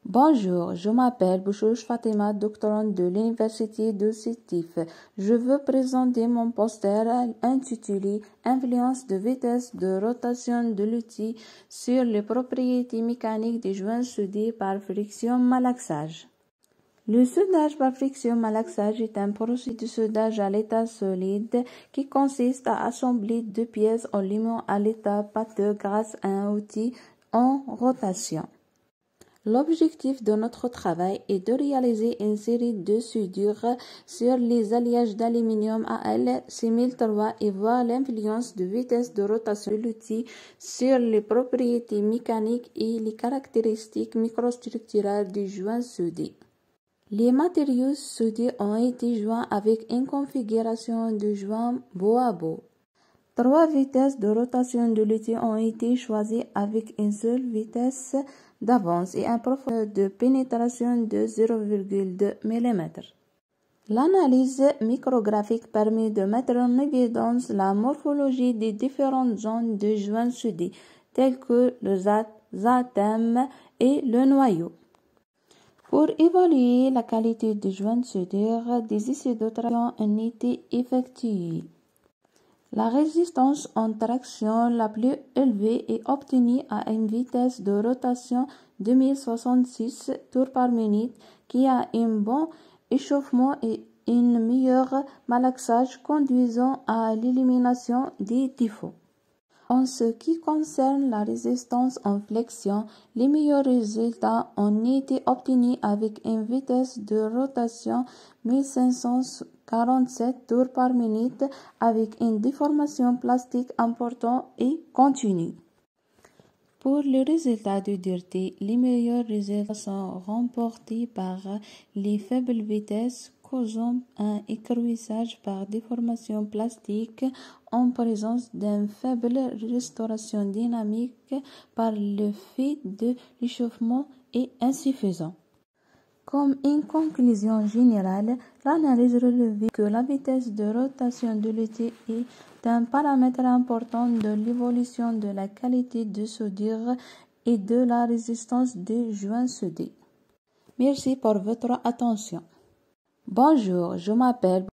Bonjour, je m'appelle Bouchouche Fatima, doctorante de l'Université de Sétif. Je veux présenter mon poster intitulé Influence de vitesse de rotation de l'outil sur les propriétés mécaniques des joints soudés par friction-malaxage. Le soudage par friction-malaxage est un procédé de soudage à l'état solide qui consiste à assembler deux pièces en limant à l'état pâteux grâce à un outil en rotation. L'objectif de notre travail est de réaliser une série de soudures sur les alliages d'aluminium AL6003 et voir l'influence de vitesse de rotation de l'outil sur les propriétés mécaniques et les caractéristiques microstructurales du joint soudé. Les matériaux soudés ont été joints avec une configuration de joint bout à bout. 3 vitesses de rotation de l'outil ont été choisies avec une seule vitesse d'avance et un profil de pénétration de 0,2 mm. L'analyse micrographique permet de mettre en évidence la morphologie des différentes zones de joints soudés, telles que le zathème et le noyau. Pour évaluer la qualité du joint de soudure, des essais de traction ont été effectués. La résistance en traction la plus élevée est obtenue à une vitesse de rotation de 1066 tours par minute qui a un bon échauffement et un meilleur malaxage conduisant à l'élimination des défauts. En ce qui concerne la résistance en flexion, les meilleurs résultats ont été obtenus avec une vitesse de rotation 1547 tours par minute avec une déformation plastique importante et continue. Pour le résultat de dureté, les meilleurs résultats sont remportés par les faibles vitesses causant un écrouissage par déformation plastique en présence d'une faible restauration dynamique par le fait de l'échauffement est insuffisant. Comme une conclusion générale, l'analyse relève que la vitesse de rotation de l'outil est un paramètre important de l'évolution de la qualité de soudure et de la résistance des joints soudés. Merci pour votre attention. Bonjour, je m'appelle